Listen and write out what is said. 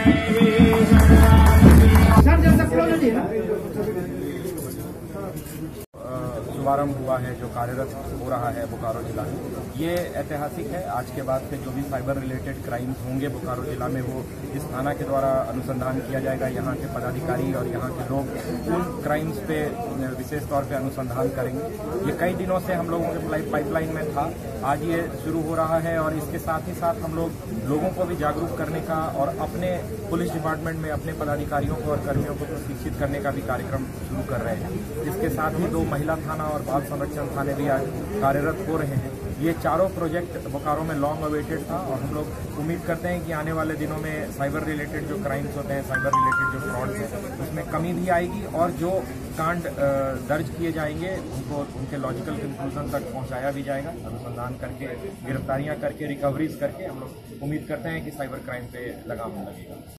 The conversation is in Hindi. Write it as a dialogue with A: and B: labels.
A: शुभारंभ हुआ है, जो कार्यरत हो रहा है बोकारो जिला में, ये ऐतिहासिक है। आज के बाद से जो भी साइबर रिलेटेड क्राइम्स होंगे बोकारो जिला में, वो इस थाना के द्वारा अनुसंधान किया जाएगा। यहाँ के पदाधिकारी और यहाँ के लोग उन क्राइम्स पे विशेष तौर पे अनुसंधान करेंगे। ये कई दिनों से हम लोगों के पाइपलाइन में था, आज ये शुरू हो रहा है। और इसके साथ ही साथ हम लोगों को भी जागरूक करने का और अपने पुलिस डिपार्टमेंट में अपने पदाधिकारियों को और कर्मियों को प्रशिक्षित करने का भी कार्यक्रम शुरू कर रहे हैं। इसके साथ ही 2 महिला थाना और बाल संरक्षण थाने भी आज कार्यरत हो रहे हैं। ये चारों प्रोजेक्ट बोकारो में लॉन्ग अवेटेड था और हम लोग उम्मीद करते हैं कि आने वाले दिनों में साइबर रिलेटेड जो क्राइम्स होते हैं, साइबर रिलेटेड जो फ्रॉड्स हैं, उसमें कमी भी आएगी और जो कांड दर्ज किए जाएंगे उनको उनके लॉजिकल कंक्लूजन तक पहुंचाया भी जाएगा। अनुसंधान करके, गिरफ्तारियां करके, रिकवरीज करके हम लोग उम्मीद करते हैं कि साइबर क्राइम पे लगाम लगेगा।